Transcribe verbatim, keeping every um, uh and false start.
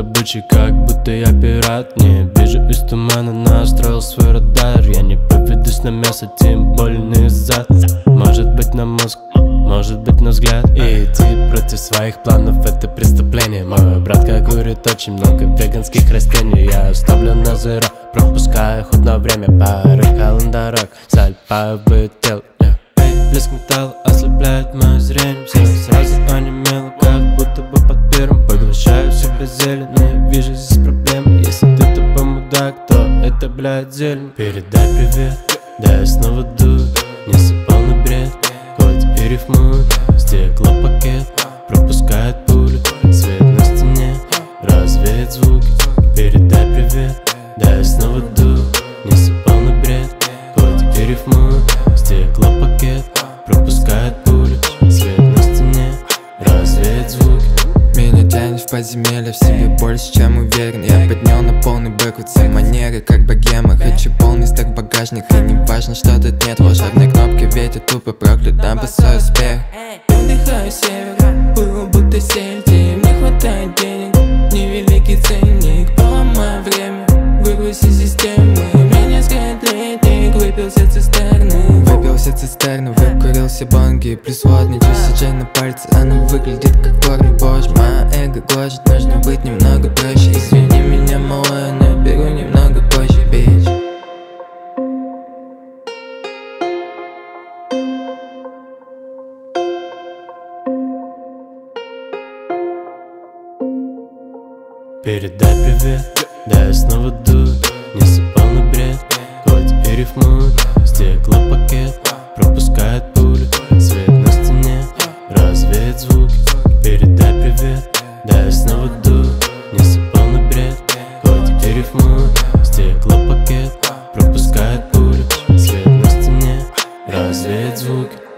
добычей, как будто я пират. Не вижу из тумана, настроил свой радар. Я не поведусь на мясо, тем более не зад. Может быть на мозг, может быть на взгляд. И идти против своих планов — это преступление. Мой братка курит очень много веганских растений. Я оставлю на зеро, пропуская ход на время. Пары календарок, залипаю в тело. Блеск металла ослепляет мое зрение. Все сразу онемело, как будто бы под первым. Поглощаю в себя зелень, не вижу здесь проблем. Если ты тупой мудак, то это, блядь, зелень. Передай привет, да я снова дую. Несу полный бред, хоть и рифмую. Стеклопакет пропускает пулю. Свет на стене развеет звуки. Передай привет, да я снова дую. Несу полный бред, хоть и рифмую. Стеклопакет пропускает пулю. Свет на стене развеет звуки. Меня тянет в подземелье, в себе больше, чем уверен. Я поднял на полный бэк, все манеры, как богема. Хочу полный стак багажник, и не важно, что тут нет волшебной кнопки, ведь я тупо проклят, дам по свой успех. Вдыхаю север, было будто сельди. Не хватает денег, невеликий ценник. Поломаю время, вырвусь из системы. Меня скрыт летник, выпился цистерны. Выпился цистерну, выкурился бонги. Плюс вот ничего сиджай на пальце, она выглядит как порно. Боже, моя эго гложет, нужно быть немного проще. Извини меня, малая, наберу немного позже, бич. Передай привет, да я снова дую. Несу полный бред, хоть и рифмую. Стеклопакет пропускает пулю. Свет на стене развеет звуки. Передай привет, да я снова дую. Несу полный бред, хоть и рифмую. Стеклопакет пропускает пулю. Свет на стене развеет звуки.